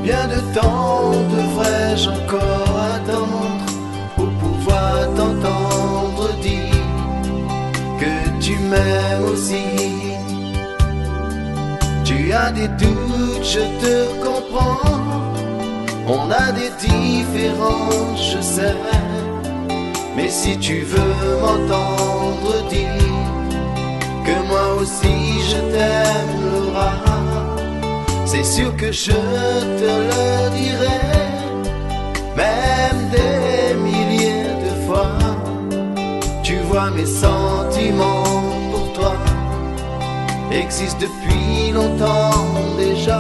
Combien de temps devrais-je encore attendre pour pouvoir t'entendre dire que tu m'aimes aussi? Tu as des doutes, je te comprends. On a des différences, je sais. Mais si tu veux m'entendre dire que moi aussi je t'aime, Laura, c'est sûr que je te le dirai, même des milliers de fois. Tu vois, mes sentiments pour toi existent depuis longtemps déjà.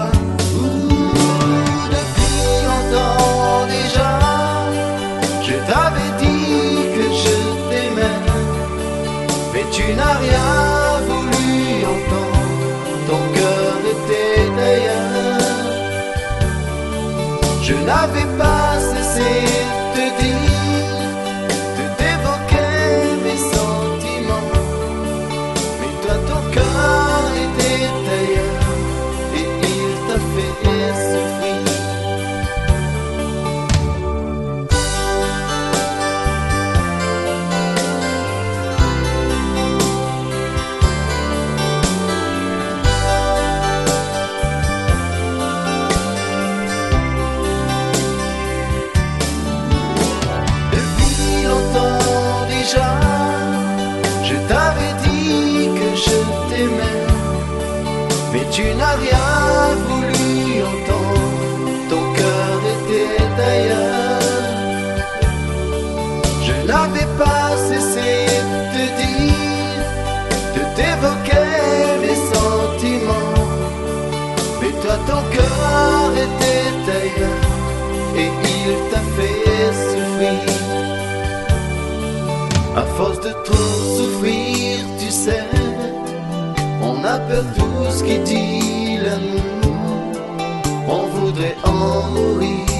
Depuis longtemps déjà, je t'avais dit que je t'aimais, mais tu n'as rien voulu entendre, ton cœur était ailleurs. Je n'avais pas cessé de te dire, de t'évoquer mes sentiments, mais toi ton cœur était ailleurs et il t'a fait souffrir. Mais tu n'as rien voulu entendre, ton cœur était ailleurs. Je n'avais pas cessé de te dire, de t'évoquer mes sentiments, mais toi ton cœur était ailleurs et il t'a fait souffrir. À force de trop souffrir, tu sais, on a peur tout ce qui dit l'amour, on voudrait en mourir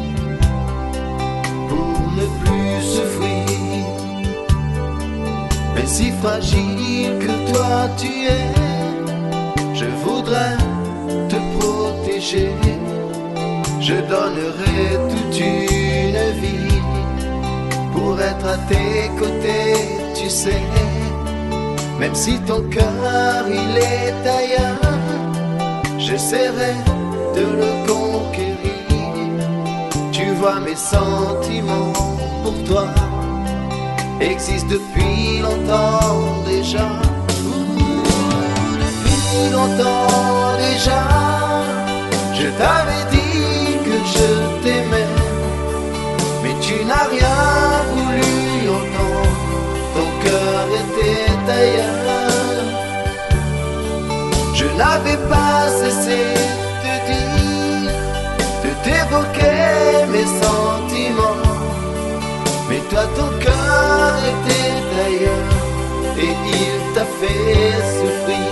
pour ne plus souffrir. Mais si fragile que toi tu es, je voudrais te protéger. Je donnerai toute une vie pour être à tes côtés, tu sais. Même si ton cœur il est ailleurs, j'essaierai de le conquérir. Tu vois, mes sentiments pour toi existent depuis longtemps déjà. Depuis longtemps déjà, je t'avais dit que je t'aimais, mais tu n'as rien voulu entendre, ton cœur était ailleurs. Je n'avais pas cessé de dire, de t'évoquer mes sentiments, mais toi ton cœur était ailleurs et il t'a fait souffrir.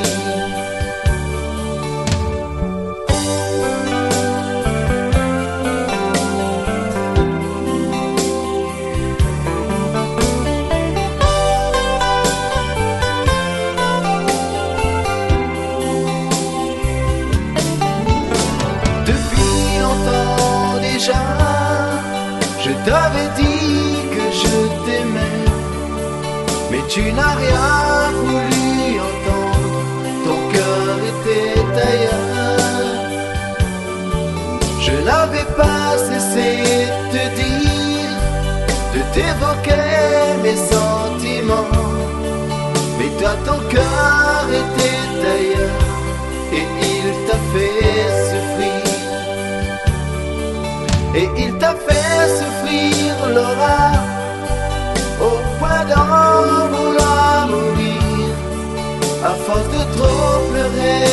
Je t'avais dit que je t'aimais, mais tu n'as rien voulu entendre, ton cœur était ailleurs. Je n'avais pas cessé de te dire, de t'évoquer mes sentiments, mais toi ton cœur était ailleurs et il t'a fait souffrir. Et il t'a fait souffrir, Laura, au point d'en vouloir mourir. À force de trop pleurer,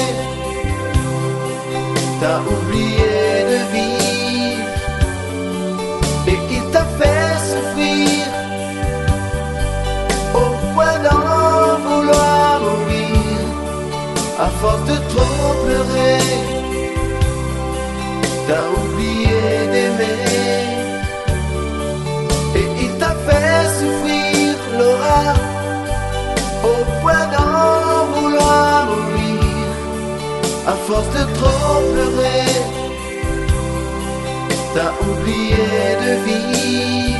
t'as oublié de vivre. Et il t'a fait souffrir, au point d'en vouloir mourir. À force de trop pleurer, t'as oublié d'aimer. Et il t'a fait souffrir, Laura, au point d'en vouloir mourir. À force de trop pleurer, oublié de vivre.